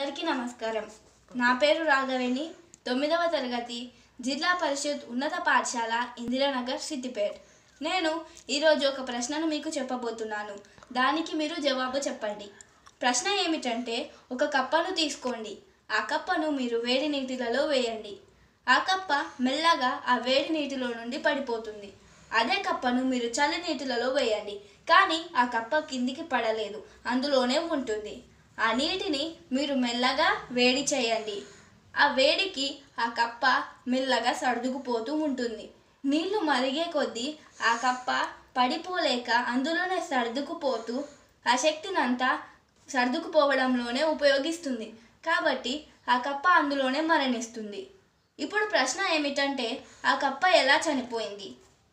అందరికీ నమస్కారం. నా పేరు రాఘవేణి. 9వ తరగతి జిల్లా పరిషత్ ఉన్నత పాఠశాల ఇందిరానగర్ సిద్దిపేట్. నేను ఈరోజు ఒక ప్రశ్నను మీకు చెప్పబోతున్నాను. దానికి మీరు జవాబు చెప్పండి. ప్రశ్న ఏమిటంటే, ఒక కప్పను తీసుకోండి. ఆ కప్పను మీరు వేడి నీటిలో వేయండి. ఆ కప్ప మెల్లగా ఆ వేడి నీటిలో నుండి పడిపోతుంది. అదే కప్పను మీరు చల్ల నీటిలో వేయండి, కానీ ఆ కప్ప కిందికి పడలేదు, అందులోనే ఉంటుంది. ఆ నీటిని మీరు మెల్లగా వేడి చేయండి. ఆ వేడికి ఆ కప్ప మెల్లగా సర్దుకుపోతూ ఉంటుంది. నీళ్లు మరిగే కొద్దీ ఆ కప్ప పడిపోలేక అందులోనే సర్దుకుపోతూ ఆ శక్తినంతా సర్దుకుపోవడంలోనే ఉపయోగిస్తుంది. కాబట్టి ఆ కప్ప అందులోనే మరణిస్తుంది. ఇప్పుడు ప్రశ్న ఏమిటంటే, ఆ కప్ప ఎలా చనిపోయింది?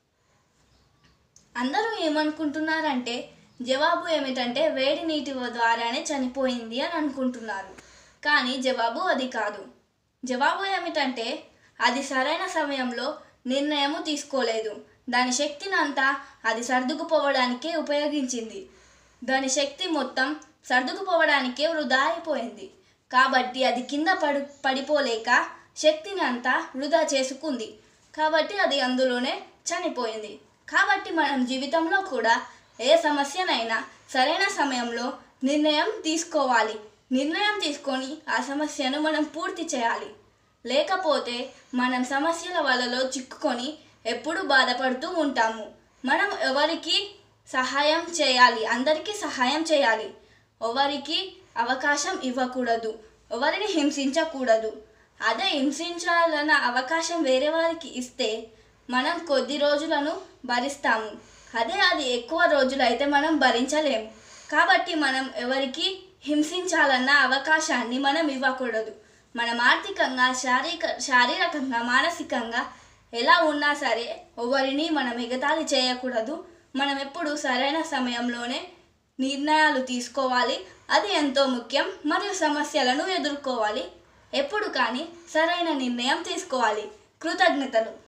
అందరూ ఏమనుకుంటున్నారంటే, జవాబు ఏమిటంటే వేడి నీటి ద్వారానే చనిపోయింది అని అనుకుంటున్నారు. కానీ జవాబు అది కాదు. జవాబు ఏమిటంటే, అది సరైన సమయంలో నిర్ణయము తీసుకోలేదు. దాని శక్తినంతా అది సర్దుకుపోవడానికే ఉపయోగించింది. దాని శక్తి మొత్తం సర్దుకుపోవడానికే వృధా అయిపోయింది. కాబట్టి అది కింద పడిపోలేక శక్తిని అంతా వృధా చేసుకుంది. కాబట్టి అది అందులోనే చనిపోయింది. కాబట్టి మనం జీవితంలో కూడా ఏ సమస్యనైనా సరైన సమయంలో నిర్ణయం తీసుకోవాలి. నిర్ణయం తీసుకొని ఆ సమస్యను మనం పూర్తి చేయాలి. లేకపోతే మనం సమస్యల వలలో చిక్కుకొని ఎప్పుడూ బాధపడుతూ ఉంటాము. మనం ఎవరికి సహాయం చేయాలి, అందరికీ సహాయం చేయాలి. ఎవరికి అవకాశం ఇవ్వకూడదు, ఎవరిని హింసించకూడదు. అదే హింసించాలన్న అవకాశం వేరే వారికి ఇస్తే మనం కొద్ది రోజులను భరిస్తాము. అది ఎక్కువ రోజులైతే మనం భరించలేము. కాబట్టి మనం ఎవరికి హింసించాలన్న అవకాశాన్ని మనం ఇవ్వకూడదు. మనం ఆర్థికంగా, శారీరకంగా, మానసికంగా ఎలా ఉన్నా సరే ఎవరిని మనం ఎగతాళి చేయకూడదు. మనం ఎప్పుడు సరైన సమయంలోనే నిర్ణయాలు తీసుకోవాలి. అది ఎంతో ముఖ్యం. మరియు సమస్యలను ఎదుర్కోవాలి. ఎప్పుడు కానీ సరైన నిర్ణయం తీసుకోవాలి. కృతజ్ఞతలు.